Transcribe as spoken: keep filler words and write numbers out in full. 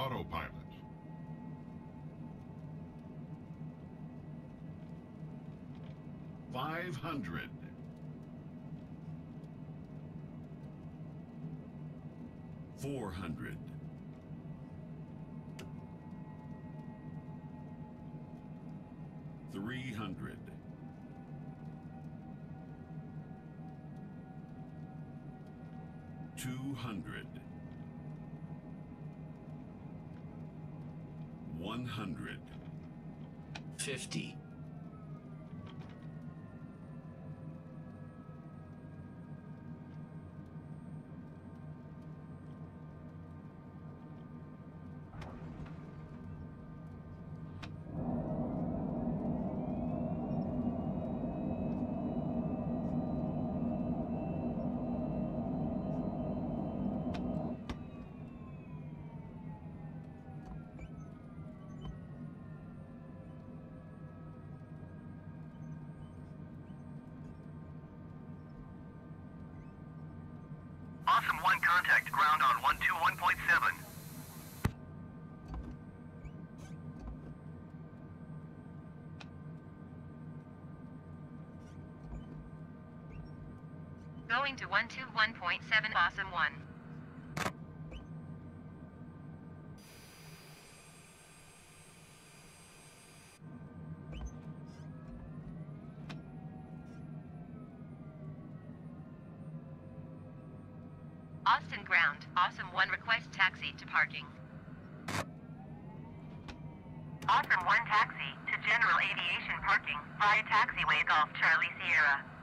autopilot. Five hundred. Four hundred. Three hundred. Two hundred. One hundred. Fifty. Awesome one, contact ground on one two one point seven. Going to one two one point seven, Awesome one. Austin ground, Awesome one, request taxi to parking. Awesome one, taxi to General Aviation parking via taxiway Golf Charlie Sierra.